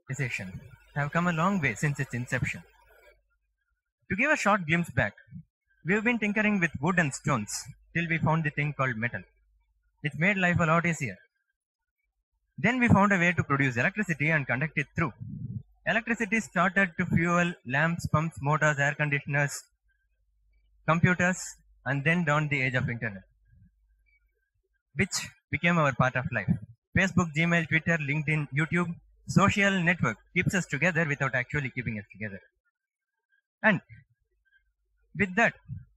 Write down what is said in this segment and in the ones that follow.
civilization have come a long way since its inception. To give a short glimpse back, we've been tinkering with wood and stones till we found the thing called metal, which made life a lot easier. Then we found a way to produce electricity and conduct it through. Electricity started to fuel lamps, pumps, motors, air conditioners, computers, and then dawned the age of internet, which became our part of life. Facebook, Gmail, Twitter, LinkedIn, YouTube, social network keeps us together without actually keeping us together. And with that,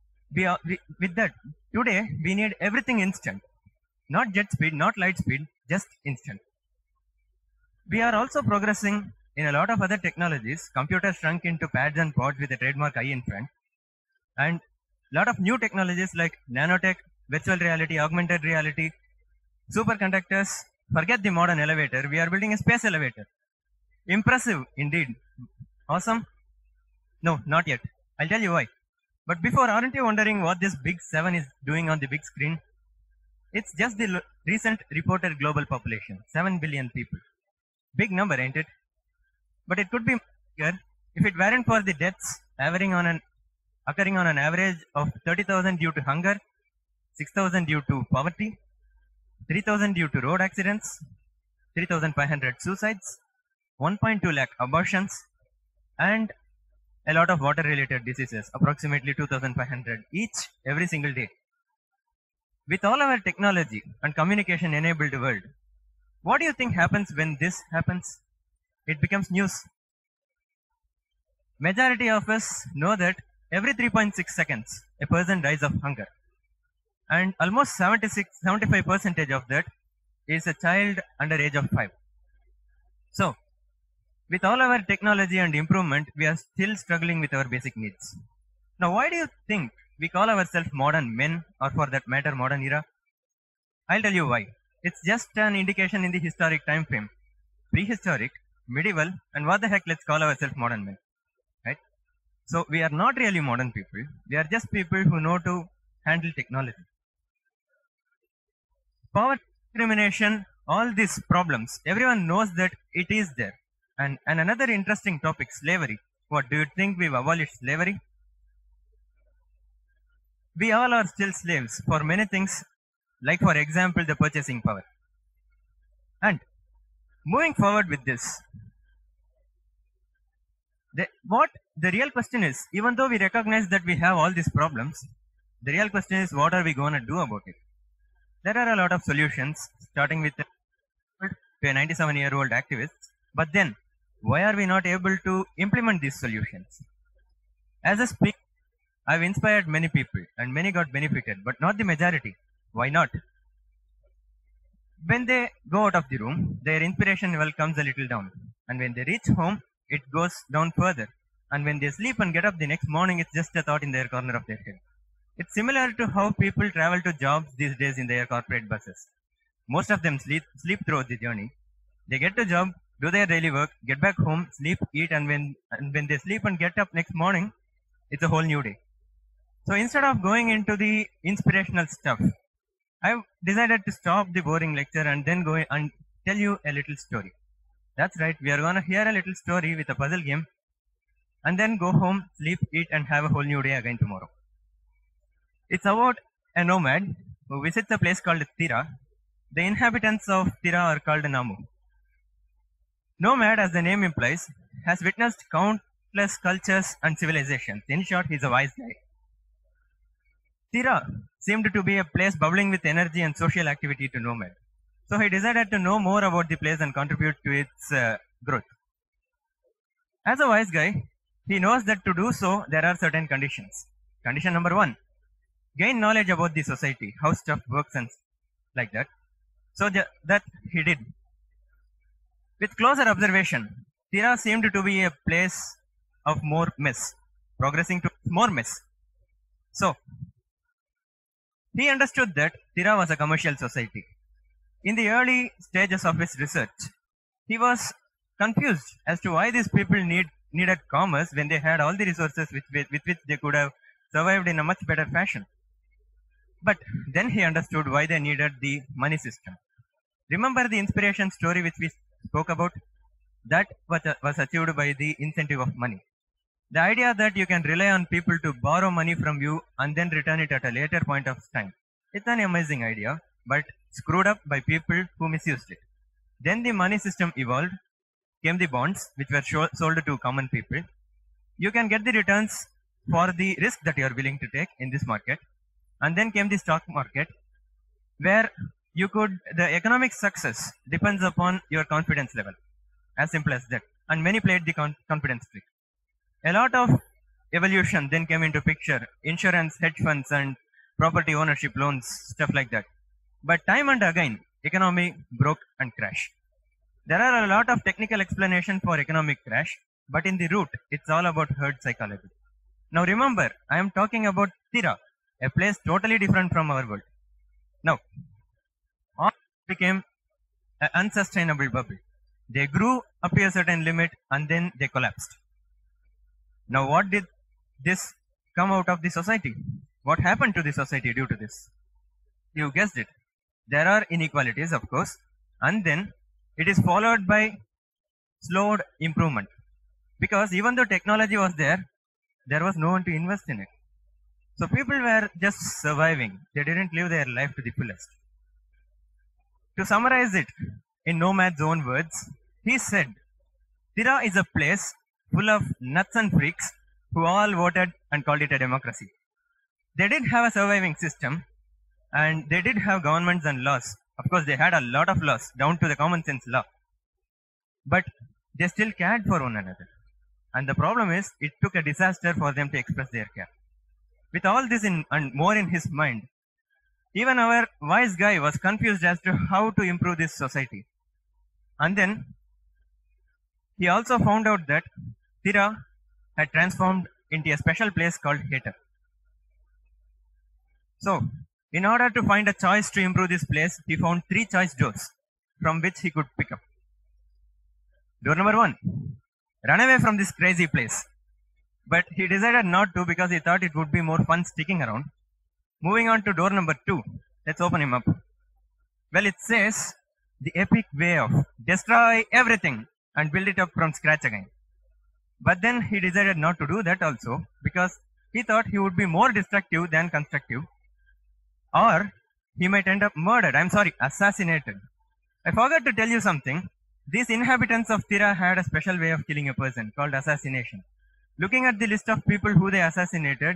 today we need everything instant, not jet speed, not light speed, just instant. We are also progressing in a lot of other technologies. Computers shrunk into pads and pods with a trademark I in front, and a lot of new technologies like nanotech, virtual reality, augmented reality, superconductors. Forget the modern elevator. We are building a space elevator. Impressive indeed. Awesome? No, not yet. I'll tell you why. But before, aren't you wondering what this big 7 is doing on the big screen? It's just the recent reported global population, 7 billion people. Big number, ain't it? But it could be bigger if it weren't for the deaths occurring on an average of 30,000 due to hunger, 6,000 due to poverty, 3,000 due to road accidents, 3,500 suicides, 1.2 lakh abortions, and a lot of water-related diseases, approximately 2,500 each every single day. With all our technology and communication-enabled world, what do you think happens when this happens? It becomes news. Majority of us know that every 3.6 seconds, a person dies of hunger. And almost 75% of that is a child under age of 5. So, with all our technology and improvement, we are still struggling with our basic needs. Now, why do you think we call ourselves modern men, or for that matter, modern era? I'll tell you why. It's just an indication in the historic time frame. Prehistoric, medieval, and what the heck, let's call ourselves modern men. Right? So, we are not really modern people. We are just people who know to handle technology. Poverty, discrimination, all these problems, everyone knows that it is there. And another interesting topic, slavery. What, do you think we've abolished slavery? We all are still slaves for many things, like for example, the purchasing power. And moving forward with this, the real question is, even though we recognize that we have all these problems, the real question is, what are we going to do about it? There are a lot of solutions, starting with a 97-year-old activist. But then, why are we not able to implement these solutions? As a speaker, I've inspired many people and many got benefited, but not the majority. Why not? When they go out of the room, their inspiration level comes a little down. And when they reach home, it goes down further. And when they sleep and get up the next morning, it's just a thought in their corner of their head. It's similar to how people travel to jobs these days in their corporate buses. Most of them sleep throughout the journey. They get to job, do their daily work, get back home, sleep, eat, and when they sleep and get up next morning, it's a whole new day. So instead of going into the inspirational stuff, I've decided to stop the boring lecture and then go and tell you a little story. That's right, we are going to hear a little story with a puzzle game and then go home, sleep, eat, and have a whole new day again tomorrow. It's about a nomad who visits a place called Tira. The inhabitants of Tira are called Namu. Nomad, as the name implies, has witnessed countless cultures and civilizations. In short, he's a wise guy. Tira seemed to be a place bubbling with energy and social activity to Nomad. So he decided to know more about the place and contribute to its growth. As a wise guy, he knows that to do so, there are certain conditions. Condition number 1, gain knowledge about the society, how stuff works and like that. So that he did. With closer observation, Tira seemed to be a place of more mess, progressing to more mess. So, he understood that Tira was a commercial society. In the early stages of his research, he was confused as to why these people needed commerce when they had all the resources with which they could have survived in a much better fashion. But then he understood why they needed the money system. Remember the inspiration story which we spoke about? That was achieved by the incentive of money. The idea that you can rely on people to borrow money from you and then return it at a later point of time. It's an amazing idea, but screwed up by people who misused it. Then the money system evolved, came the bonds, which were sold to common people. You can get the returns for the risk that you are willing to take in this market. And then came the stock market, where the economic success depends upon your confidence level. As simple as that. And many played the confidence trick. A lot of evolution then came into picture, insurance, hedge funds, and property ownership loans, stuff like that. But time and again, economy broke and crashed. There are a lot of technical explanations for economic crash, but in the root, it's all about herd psychology. Now remember, I am talking about Tira, a place totally different from our world. Now, all became an unsustainable bubble. They grew up to a certain limit and then they collapsed. Now, what did this come out of the society? What happened to the society due to this? You guessed it. There are inequalities, of course, and then it is followed by slowed improvement. Because even though technology was there was no one to invest in it. So people were just surviving. They didn't live their life to the fullest. To summarize it in Nomad's own words, he said, Tira is a place full of nuts and freaks who all voted and called it a democracy. They did have a surviving system and they did have governments and laws. Of course, they had a lot of laws down to the common sense law. But they still cared for one another. And the problem is, it took a disaster for them to express their care. With all this and more in his mind, even our wise guy was confused as to how to improve this society. And then he also found out that Tira had transformed into a special place called Hater. So, in order to find a choice to improve this place, he found 3 choice doors from which he could pick up. Door number 1, run away from this crazy place. But he decided not to because he thought it would be more fun sticking around. Moving on to door number 2, let's open him up. Well, it says the epic way of destroy everything and build it up from scratch again. But then he decided not to do that also because he thought he would be more destructive than constructive. Or he might end up assassinated. I forgot to tell you something. These inhabitants of Tira had a special way of killing a person called assassination. Looking at the list of people who they assassinated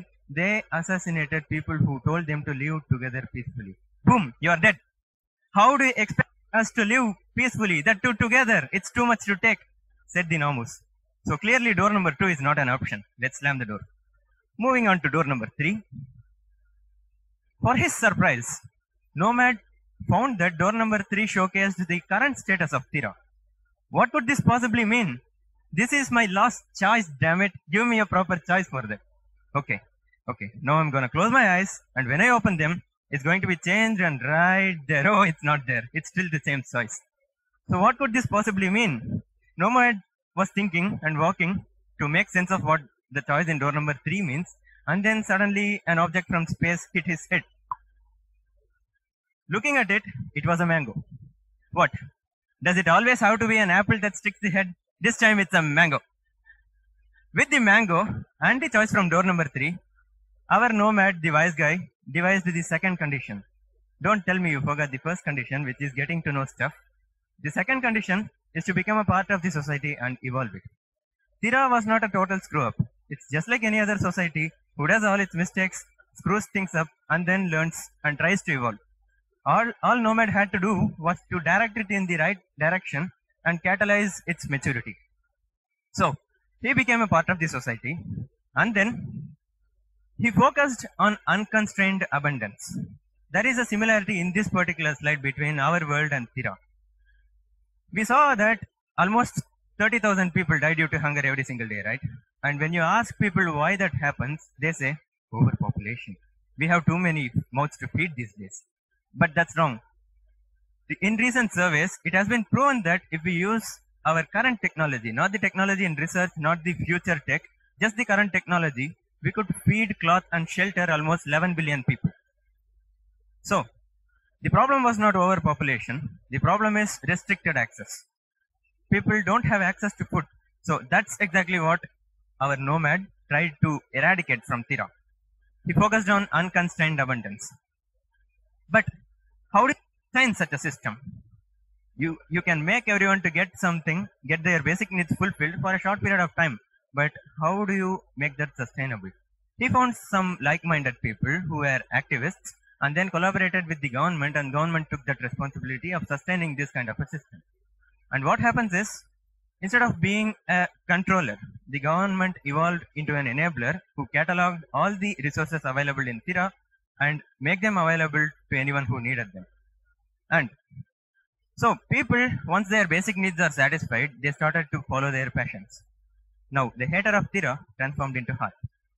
people who told them to live together peacefully. Boom, you are dead. How do you expect us to live peacefully? That too together. It's too much to take, said the Namus. So clearly door number 2 is not an option. Let's slam the door. Moving on to door number 3. For his surprise, Nomad found that door number 3 showcased the current status of Tira. What could this possibly mean? This is my last choice, damn it. Give me a proper choice for that. Okay. Now I'm gonna close my eyes and when I open them, it's going to be changed and right there. Oh, it's not there. It's still the same choice. So what could this possibly mean? Nomad was thinking and walking to make sense of what the choice in door number 3 means, and then suddenly an object from space hit his head. Looking at it, it was a mango. What? Does it always have to be an apple that sticks the head? This time it's a mango. With the mango and the choice from door number 3, our Nomad, the wise guy, devised the second condition. Don't tell me you forgot the first condition, which is getting to know stuff. The second condition is to become a part of the society and evolve it. Tira was not a total screw-up. It's just like any other society who does all its mistakes, screws things up, and then learns and tries to evolve. All Nomad had to do was to direct it in the right direction and catalyze its maturity. So, he became a part of the society, and then he focused on unconstrained abundance. There is a similarity in this particular slide between our world and Tira. We saw that almost 30,000 people die due to hunger every single day, right? And when you ask people why that happens, they say overpopulation. We have too many mouths to feed these days. But that's wrong. In recent surveys, it has been proven that if we use our current technology, not the technology in research, not the future tech, just the current technology, we could feed, clothe, and shelter almost 11 billion people. So, the problem was not overpopulation. The problem is restricted access. people don't have access to food. So that's exactly what our nomad tried to eradicate from Thera. He focused on unconstrained abundance. But how do you design such a system? You can make everyone to get something, get their basic needs fulfilled for a short period of time. But how do you make that sustainable? He found some like-minded people who were activists and then collaborated with the government, and government took that responsibility of sustaining this kind of a system. And what happens is, instead of being a controller, the government evolved into an enabler who cataloged all the resources available in Thera and make them available to anyone who needed them. And so people, once their basic needs are satisfied, they started to follow their passions. Now, the hater of Thera transformed into heart.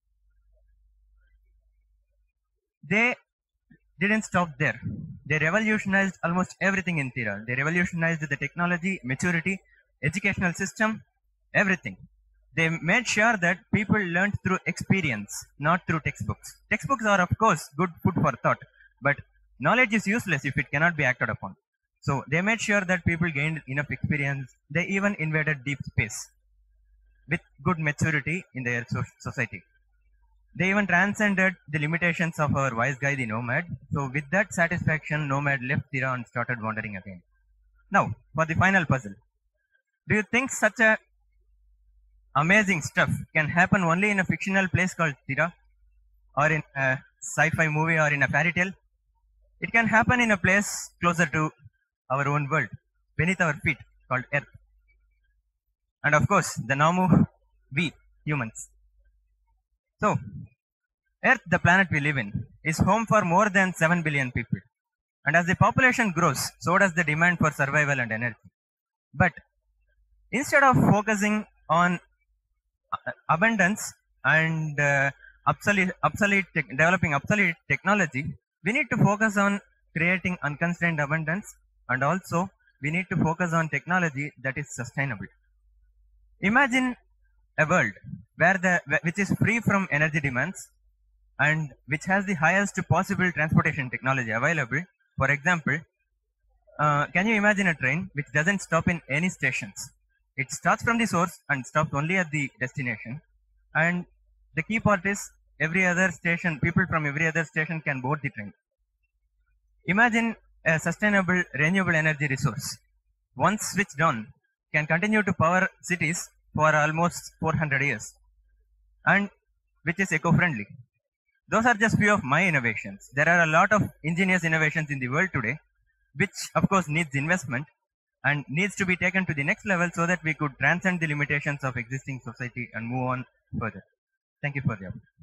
They didn't stop there. They revolutionized almost everything in Thera. They revolutionized the technology, maturity, educational system, everything. They made sure that people learned through experience, not through textbooks. Textbooks are, of course, good food for thought, but knowledge is useless if it cannot be acted upon. So they made sure that people gained enough experience. They even invaded deep space with good maturity in their society. They even transcended the limitations of our wise guy, the nomad. So with that satisfaction, nomad left Thera and started wandering again. Now, for the final puzzle. Do you think such a amazing stuff can happen only in a fictional place called Thera? Or in a sci-fi movie or in a fairy tale? It can happen in a place closer to our own world, beneath our feet, called Earth. And of course, the Namu, we, humans. So, Earth, the planet we live in, is home for more than 7 billion people. And as the population grows, so does the demand for survival and energy. But instead of focusing on abundance and developing obsolete technology, we need to focus on creating unconstrained abundance, and also we need to focus on technology that is sustainable. Imagine a world which is free from energy demands and which has the highest possible transportation technology available. For example, can you imagine a train which doesn't stop in any stations? It starts from the source and stops only at the destination. And the key part is people from every other station can board the train. Imagine a sustainable renewable energy resource, once switched on, can continue to power cities for almost 400 years, and which is eco-friendly. Those are just few of my innovations. There are a lot of ingenious innovations in the world today, which of course needs investment and needs to be taken to the next level so that we could transcend the limitations of existing society and move on further. Thank you for the opportunity.